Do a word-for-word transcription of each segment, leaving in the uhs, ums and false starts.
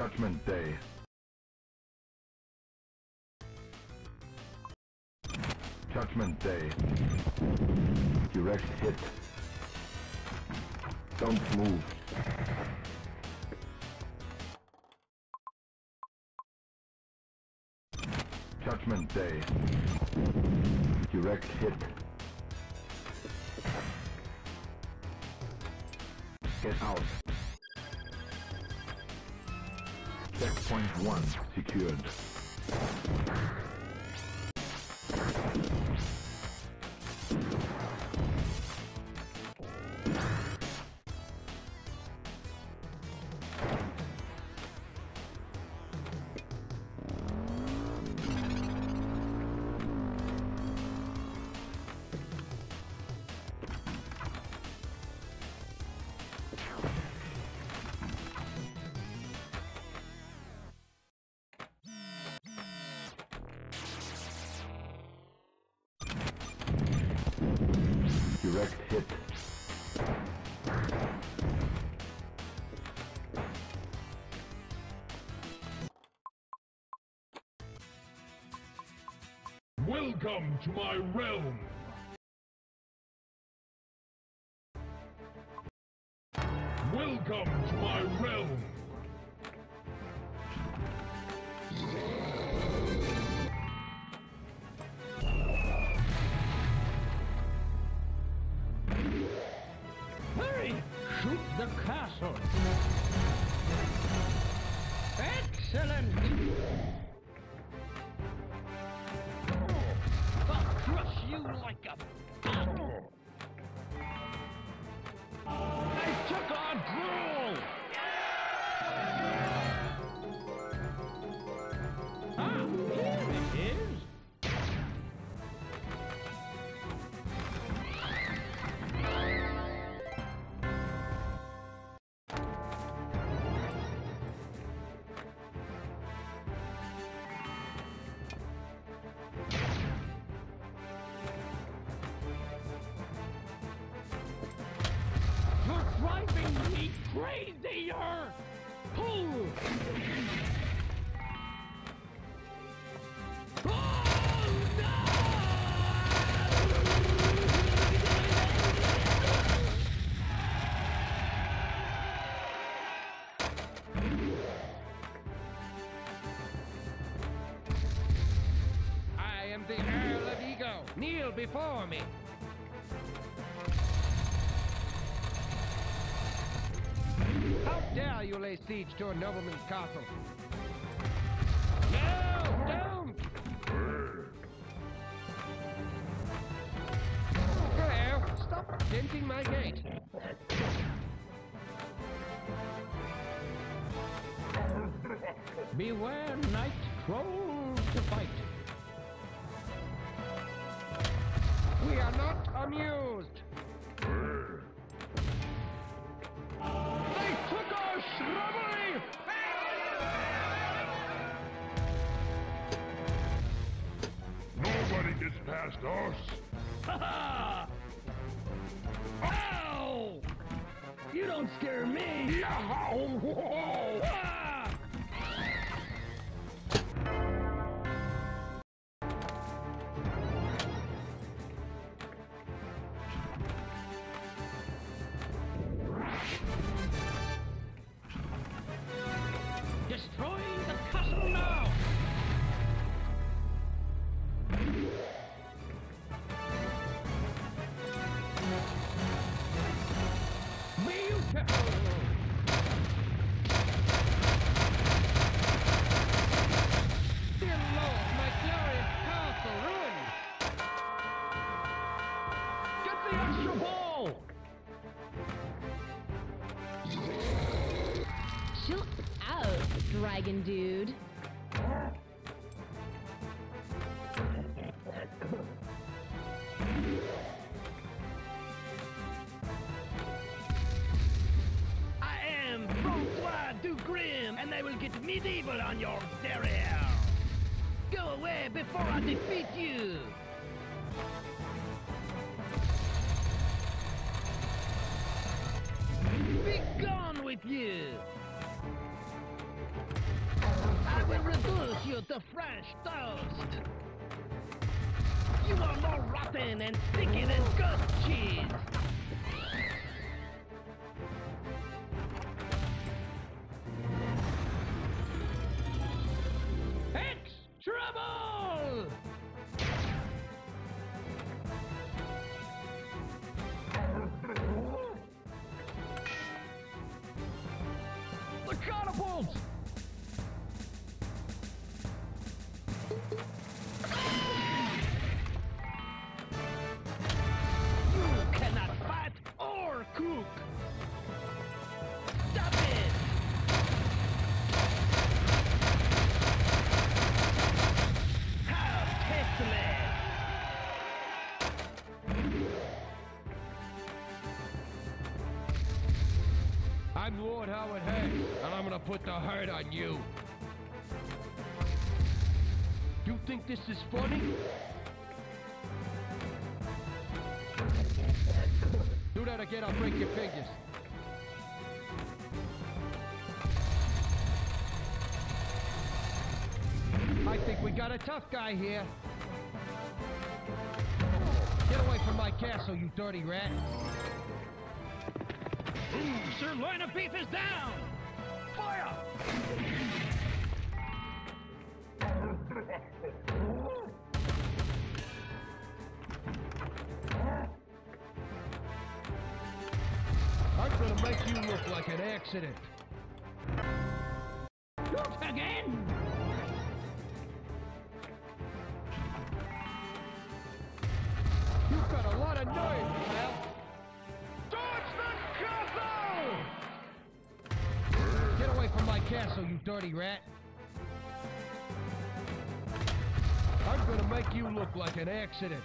Judgment Day. Judgment Day. Direct hit. Don't move. Judgment Day. Direct hit. Get out. Checkpoint one secured. Direct hit. Welcome to my realm. Welcome to my realm. Hurry! Shoot the castle! Excellent! I'll crush you like a... I took our gruel! Ah, here it is! Driving me crazier! Pull! Oh, no! I am the Earl of Ego. Kneel before me. How dare you lay siege to a nobleman's castle? No, don't! Hello, stop denting my gate. Beware night trolls to fight. We are not amused. They took our shrubbery! Nobody gets past us. Ha ha! Ow! You don't scare me! Yow! Whoa! Ah! Destroy the castle now! Beautiful! Dear Lord, my glorious castle ruined! Get the extra ball! Chill out, dragon dude. I am Francois Dugrim, and I will get medieval on your derriere. Go away before I defeat you. Be gone with you. the fresh toast. You are more rotten and sticky than goat cheese. It's trouble! The catapult! You cannot fight or cook! Stop it! How tasteless! I'm Lord Howard Hay, and I'm gonna put the hurt on you. You think this is funny? Do that again, I'll break your fingers. I think we got a tough guy here. Get away from my castle, you dirty rat. Ooh, sirloin of beef is down! Fire! I'm gonna make you look like an accident. Again? You've got a lot of nerve, pal. Dodge the castle! Get away from my castle, you dirty rat. I'm gonna make you look like an accident.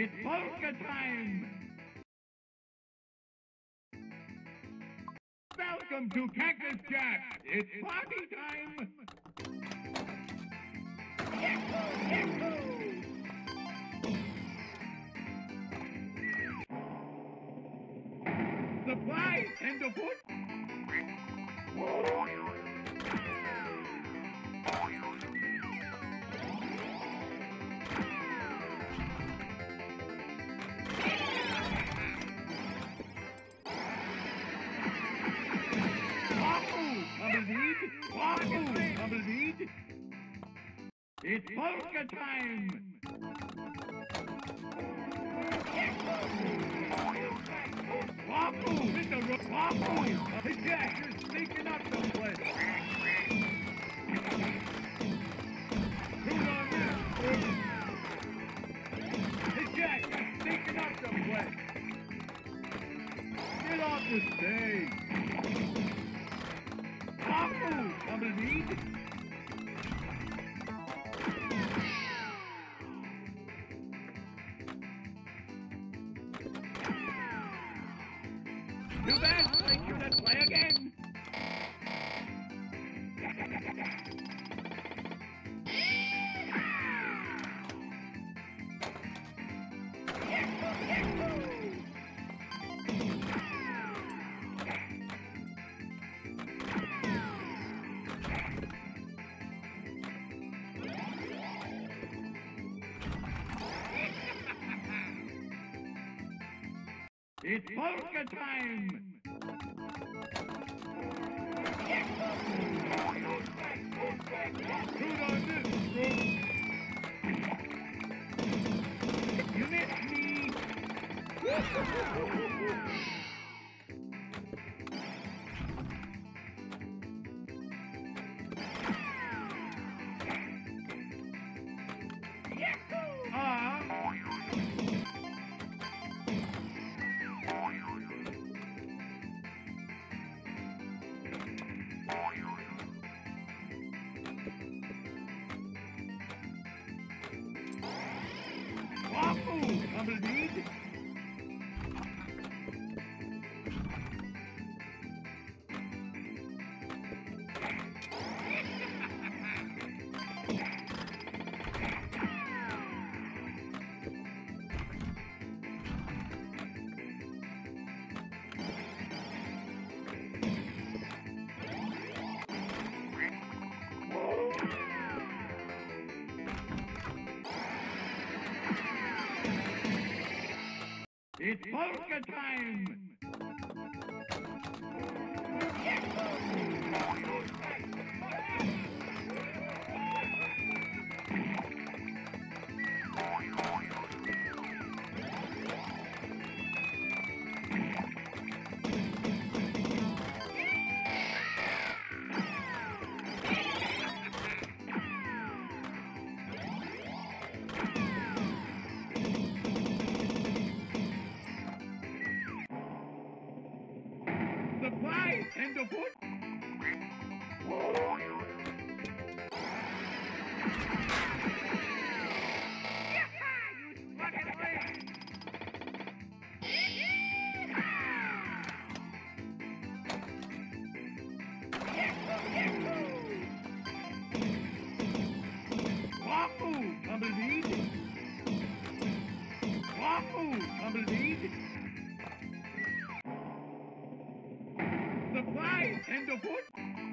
It's polka time! Welcome to Cactus Jack! It's party time! Yahoo! Yahoo! Supplies and the foot! It's polka time! Wahoo! Mister Wahoo! Hey, Jack, you're sneaking up someplace! Who's on this? Hey, Jack, you're sneaking up someplace! Get off the stage! Wahoo! Double lead! Too bad, thank you, let's play again! It's polka time! Who's on this room? You missed me! Ah! Wahoo! Double lead! It's polka time! Supplies and the foot! Wahoo! Double lead! Wahoo! Double lead! Supplies and the foot!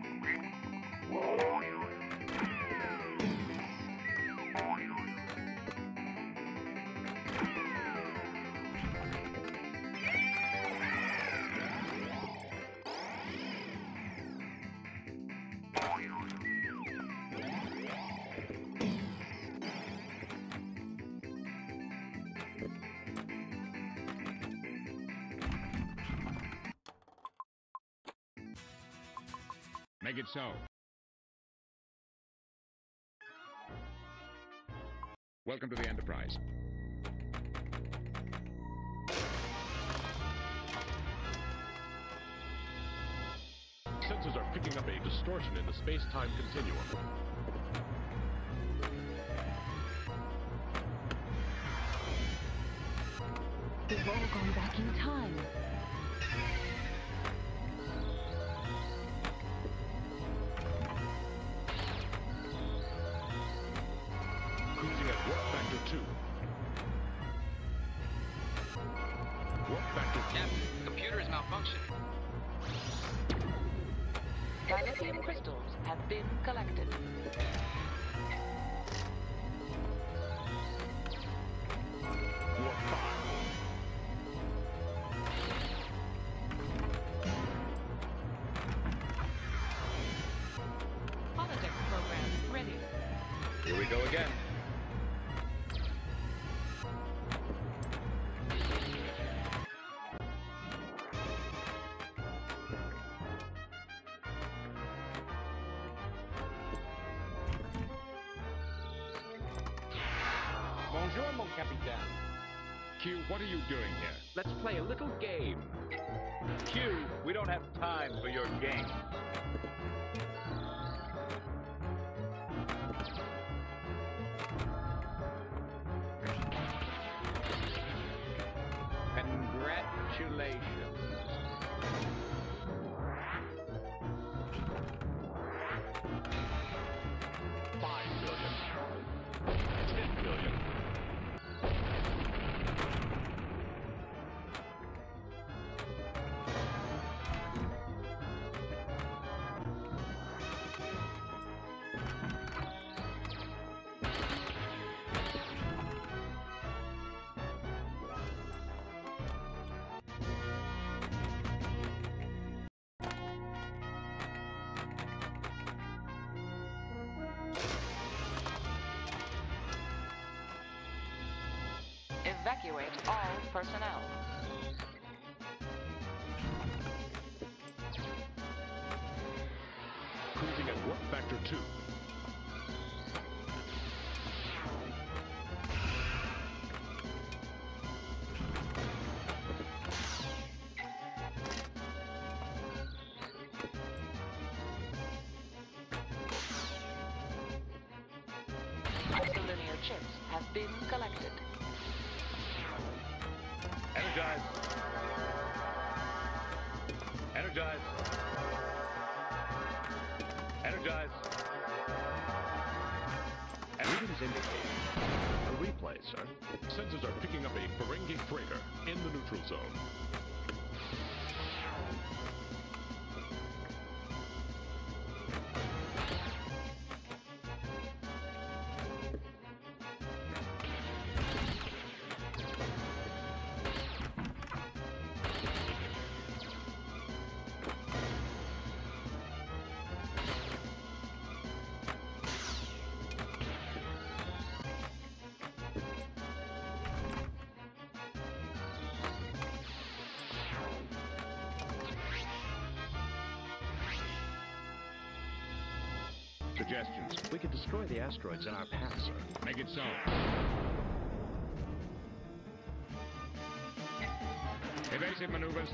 Make it so. Welcome to the Enterprise. Sensors are picking up a distortion in the space-time continuum. We've all gone back in time. Cruising at warp factor two. Warp factor two. Captain, computer is malfunctioning. Dilithium crystals have been collected. Warp five. Holodeck program ready. Here we go again. Bonjour, mon capitaine. Q, what are you doing here? Let's play a little game. Q, we don't have time for your game. Congratulations. Five billion. Ten billion. Evacuate all personnel. Cruising at warp factor two. The linear chips have been collected. Energize. Energize. Energize. Readings indicate a replay, sir. Sensors are picking up a Ferengi freighter in the neutral zone. Suggestions. We could destroy the asteroids in our path, sir. Make it so. Evasive maneuvers.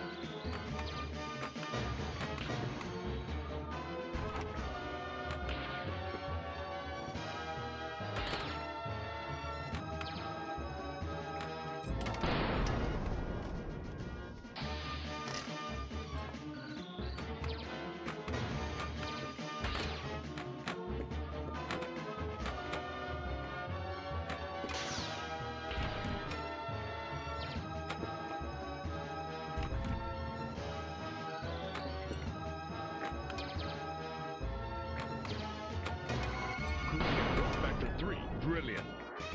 Brilliant.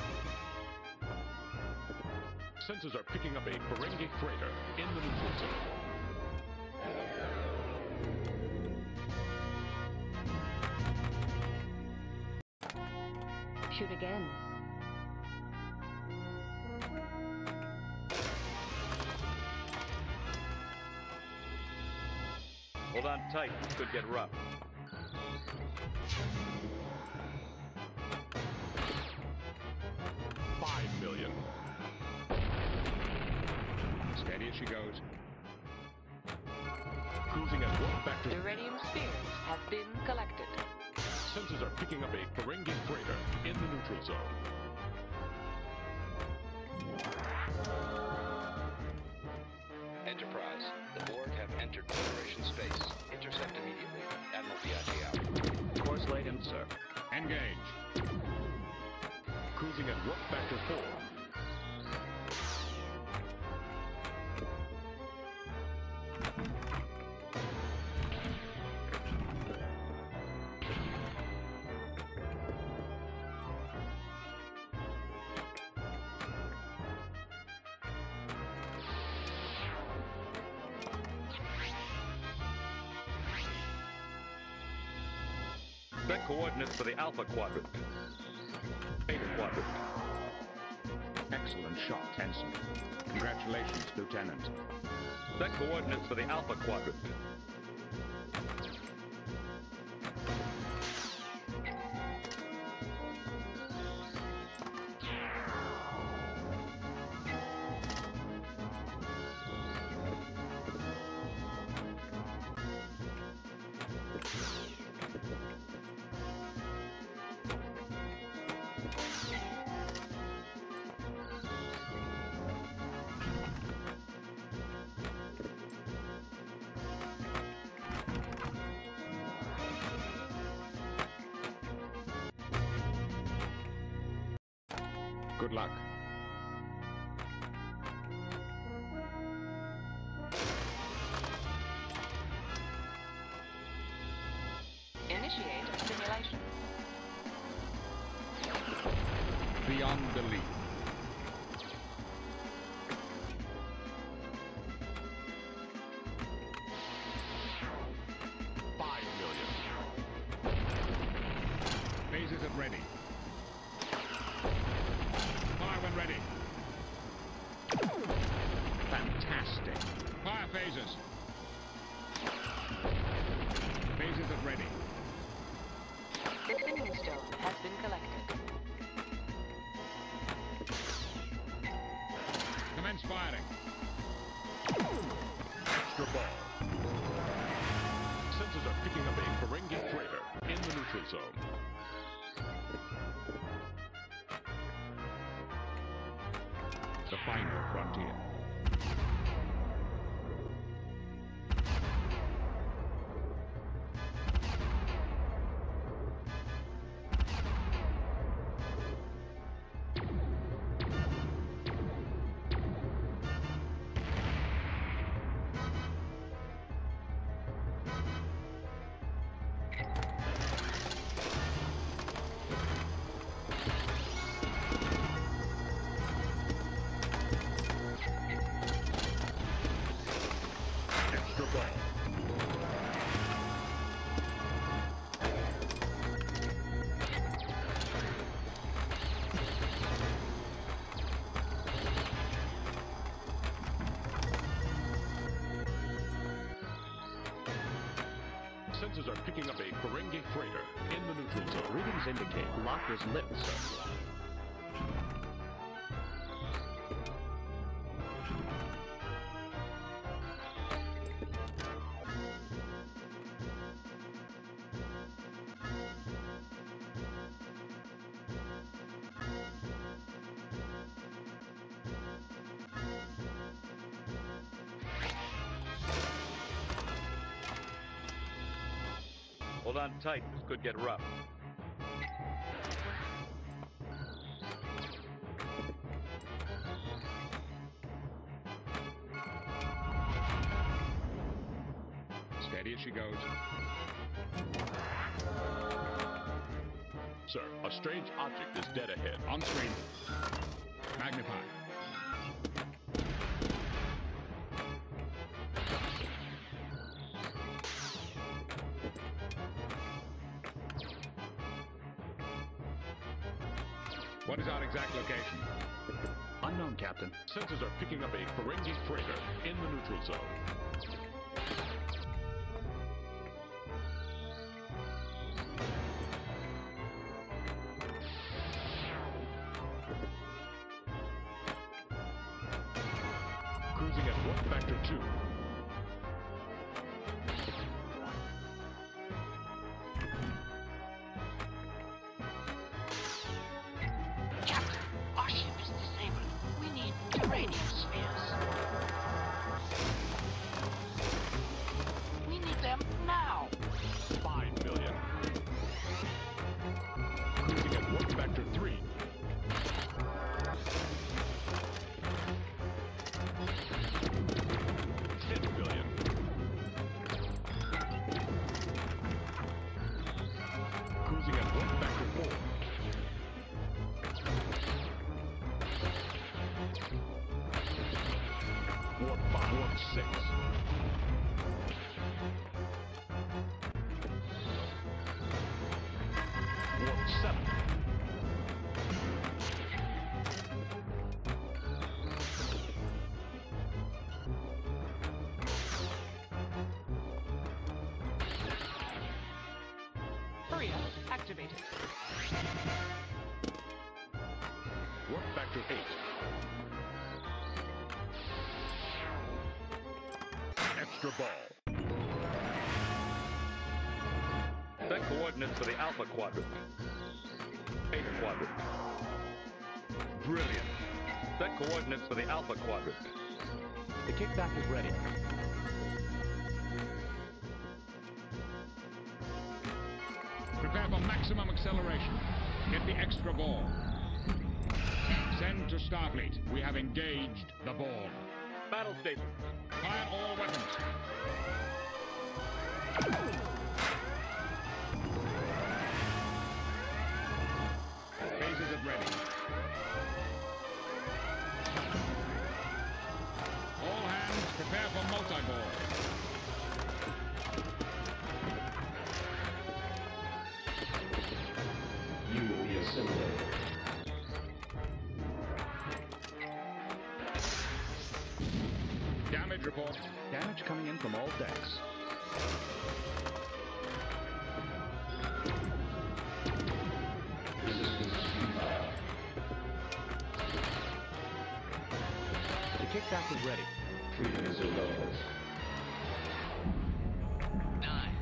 Sensors are picking up a Ferengi freighter in the neutral zone. Shoot again. Hold on tight. This could get rough. Five million. Steady as she goes. Cruising at warp factor. Iridium spheres have been collected. Sensors are picking up a Ferengi freighter in the neutral zone. Atlas. The Borg have entered Federation space. Intercept immediately. Admiral Biaggi out. Course laid in, sir. Engage. Cruising at warp factor four. Set coordinates for the Alpha Quadrant. Beta Quadrant. Excellent shot, Ensign. Congratulations, Lieutenant. Set coordinates for the Alpha Quadrant. Good luck. Initiate simulation. Beyond belief. Five million. Phases at ready. Fire when ready. Fantastic. Fire phases. Phases at ready. The Infinity Stone has been collected. Commence firing. Extra ball. Sensors are picking up a Ferengi freighter in the neutral zone. The final frontier. Sensors are picking up a Ferengi freighter in the neutral zone. Readings indicate lock is lit, sir. Hold on tight, this could get rough. Steady as she goes. Sir, a strange object is dead ahead. On screen. Magnify. What is our exact location? Unknown, Captain. Sensors are picking up a Ferengi freighter in the neutral zone. Cruising at warp factor two. Captain, our ship is disabled. We need uranium spheres. six. Warp seven. Hurry up, activated. Warp factor eight. Extra ball. Set coordinates for the Alpha Quadrant. Beta Quadrant. Brilliant. Set coordinates for the Alpha Quadrant. The kickback is ready. Prepare for maximum acceleration. Get the extra ball. Send to Starfleet. We have engaged the ball. Battle station. Fire all weapons. Phasers at ready. All hands prepare for multi-ball. You will be assimilated. Damage report. Damage coming in from all decks. Resistance futile. The kickback is ready. Treatment is irrelevant. Nine,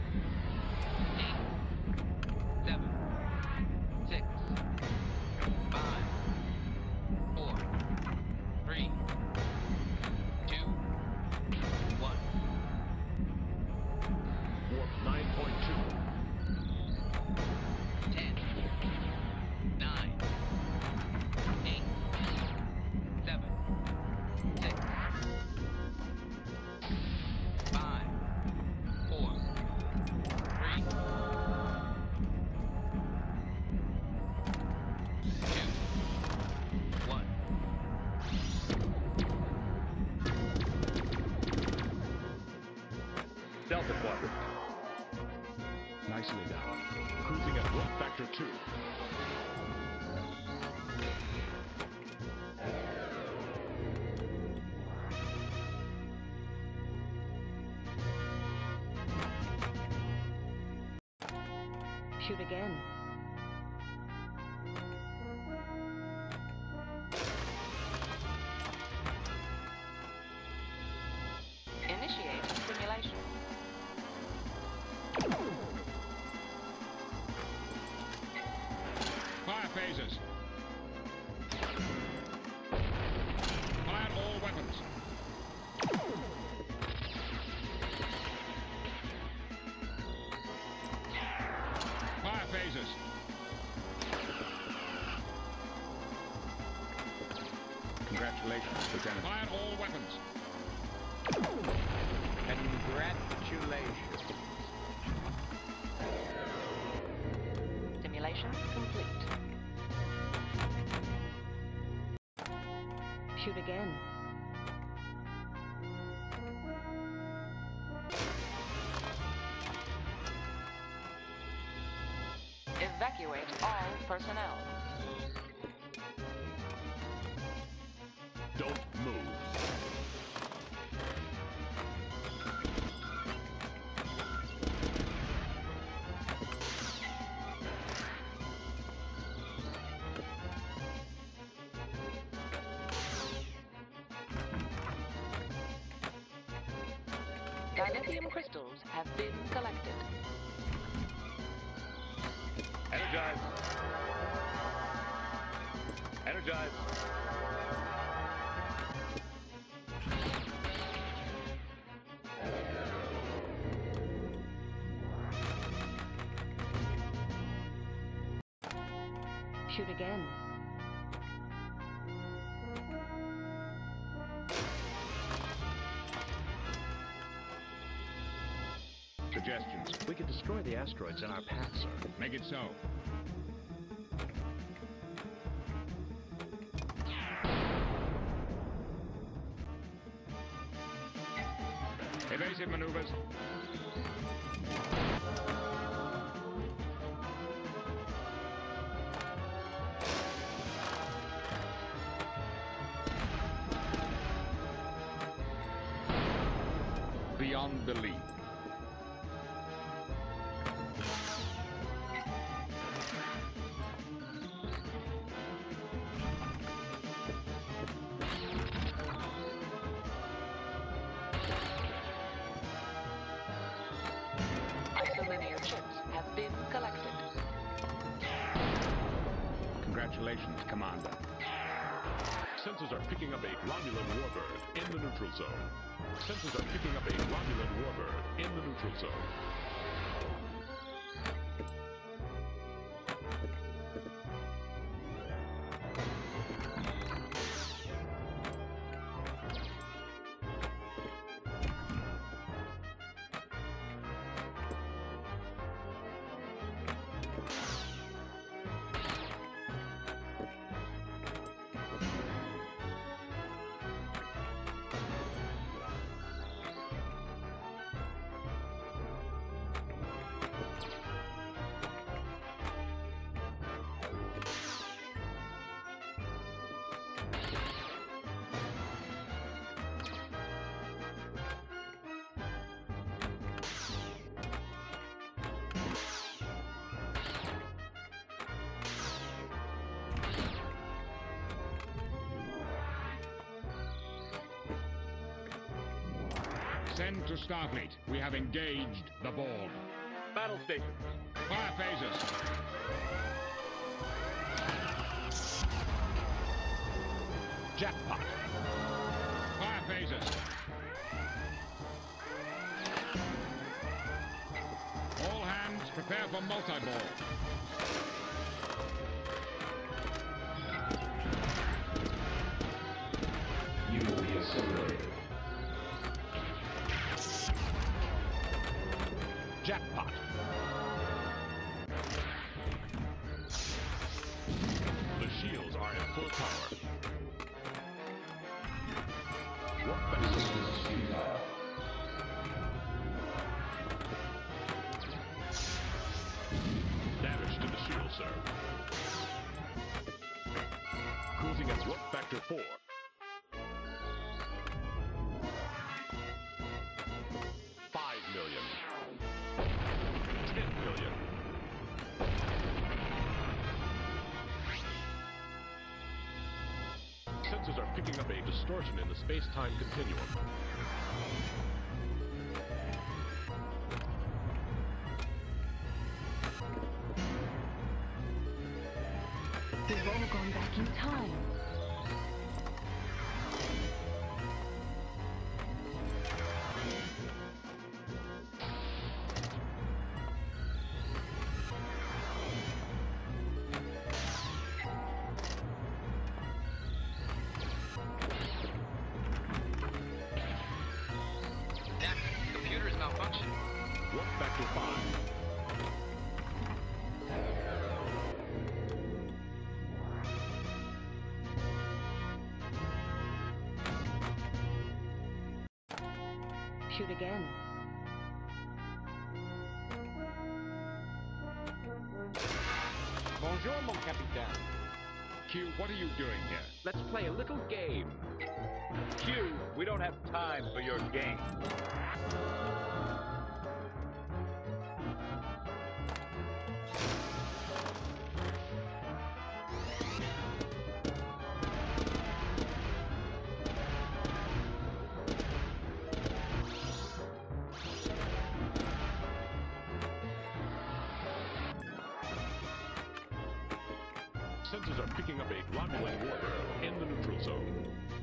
eight, seven, six, five, four, three, two, one. Warp nine point two. Ten, nine, eight, seven, six, five, four, three, two, one. Delta Quadrant. Nicely done. Cruising at warp factor two. Shoot again. Initiate simulation. Fire phasers. Fire all weapons. Fire phasers. Congratulations, Lieutenant. Fire all weapons. Congratulations. Simulation complete. Shoot again. Evacuate all personnel. Don't move. Dilithium crystals have been collected. Energize. Energize. Shoot again. Suggestions. We could destroy the asteroids in our path, sir. Make it so. evasive maneuvers. Beyond belief. Isolinear chips have been collected. Congratulations, Commander. Sensors are picking up a Romulan warbird in the neutral zone. Sensors are picking up a Romulan warbird in the neutral zone. Send to Starfleet. We have engaged the Borg. Battle stations. Fire phasers. Jackpot. Fire phasers. All hands prepare for multi-ball. You will be assimilated. Jackpot. The shields are at full power. Warp This vessel. is futile. Damage to the shield, sir. Cruising at warp factor four. Five million. Ten million. Sensors are picking up a distortion in the space-time continuum. We've all gone back in time. Captain, computer is malfunctioning. Warp factor five. Shoot again. Bonjour, mon capitaine. Q, what are you doing here? Let's play a little game. Q, we don't have time for your game. Sensors are picking up a Romulan warbird in the neutral zone.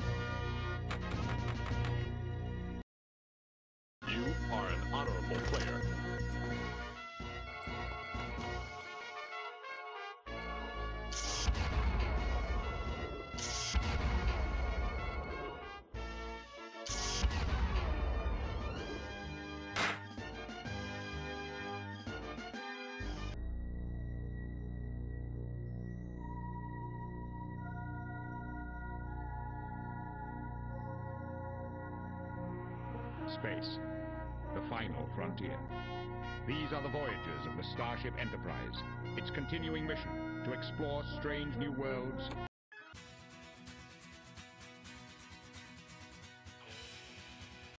You are an honorable player. Space. the final frontier. These are the voyages of the Starship Enterprise, its continuing mission to explore strange new worlds,